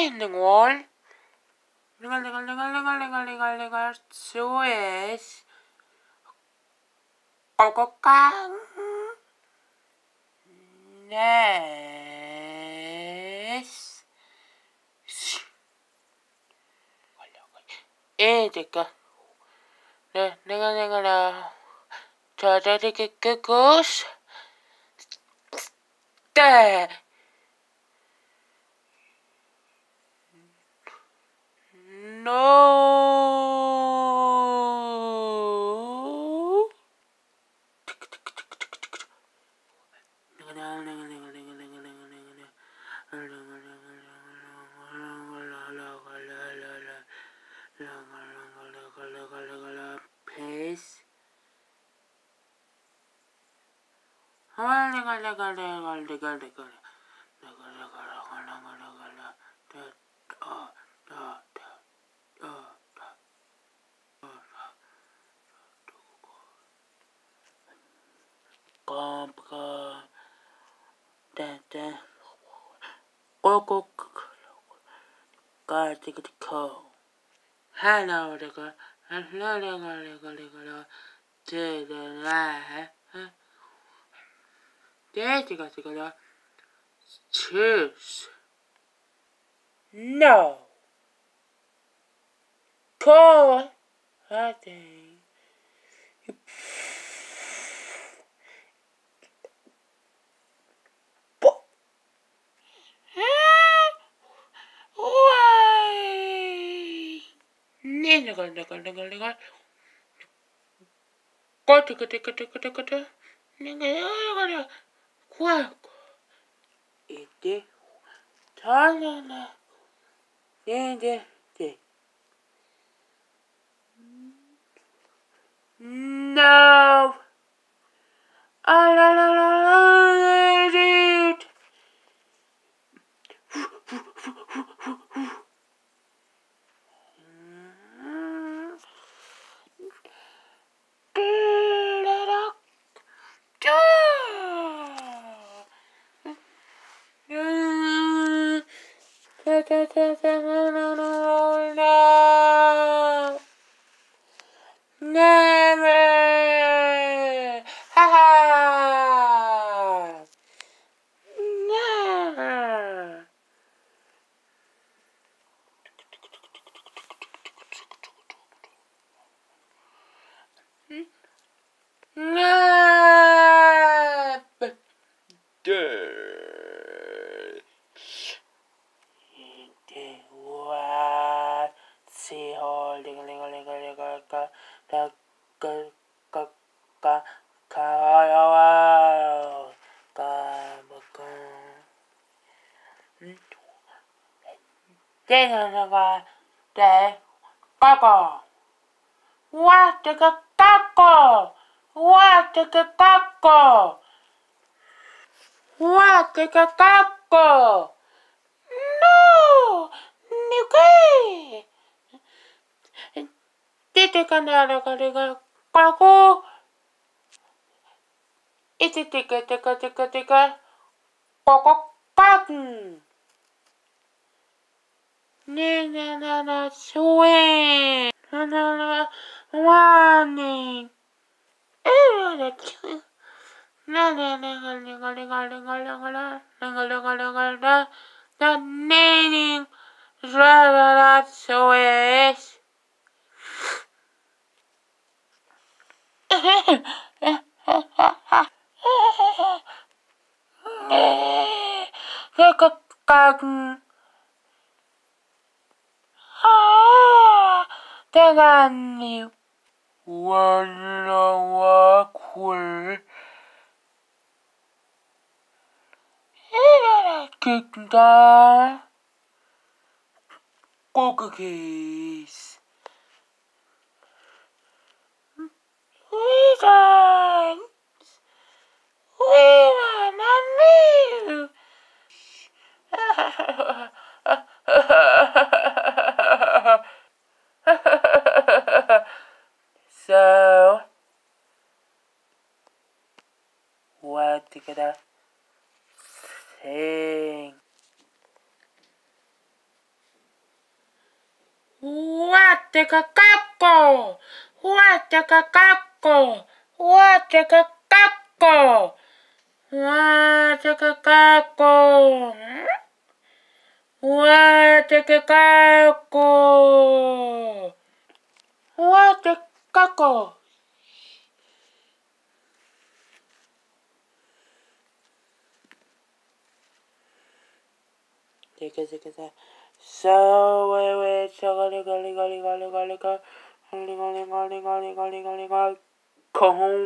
있는 걸 스웨스 꼬꼬깡 네스 에데까 내가 저저리게 끄고스 때 No. Peace. Choose. No. Call. I think. Why? Nigga. Quack. It. Talana. No. Dude. No. Never. Ha ha. Never. Never. See how what the caco? What the caco? What the caco? No, Nicky. Dite canara caco. It's a tica. Coco cotton. Na swing. Na warning. The meaning so is 대간님 원로와 굴 이래라 꼬끄기스 위전 위만 So what did I sing? Watekakako! Watekakako! Watekakako! Watekakako! Watekakako! Watekako! So wait, so golly, go home.